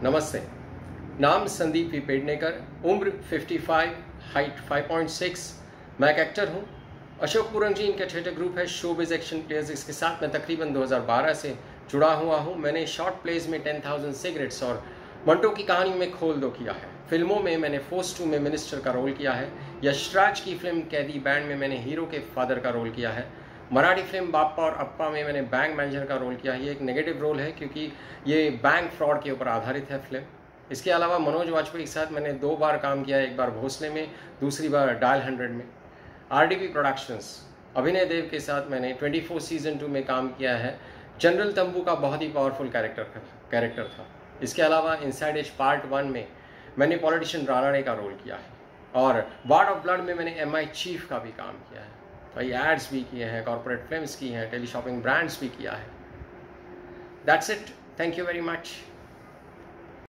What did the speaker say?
नमस्ते। नाम संदीप वी पेडनेकर, उम्र 55, हाइट 5.6। मैं एक एक्टर हूँ। अशोक पूरन जी इनका थिएटर ग्रुप है शोबिज एक्शन प्लेयर्स, इसके साथ मैं तकरीबन 2012 से जुड़ा हुआ हूँ। मैंने शॉर्ट प्लेज में 10,000 सिगरेट्स और मंटो की कहानी में खोल दो किया है। फिल्मों में मैंने फोर्स 2 में मिनिस्टर का रोल किया है। यशराज की फिल्म कैदी बैंड में मैंने हीरो के फादर का रोल किया है। मराठी फिल्म बाप्पा और अप्पा में मैंने बैंक मैनेजर का रोल किया है। ये एक नेगेटिव रोल है क्योंकि ये बैंक फ्रॉड के ऊपर आधारित है फिल्म। इसके अलावा मनोज वाजपेयी के साथ मैंने 2 बार काम किया है, एक बार भोसले में, दूसरी बार डायल 100 में। RDP प्रोडक्शंस, अभिनय देव के साथ मैंने 24 सीजन 2 में काम किया है। जनरल तंबू का बहुत ही पावरफुल कैरेक्टर था। इसके अलावा इनसाइड एज पार्ट 1 में मैंने पॉलिटिशियन राणाडे का रोल किया है और वार्ड ऑफ ब्लड में मैंने MI चीफ का भी काम किया है। कई एड्स भी किए हैं, कॉर्पोरेट फिल्म्स की हैं, टेली शॉपिंग ब्रांड्स भी किया है। That's it. Thank you very much.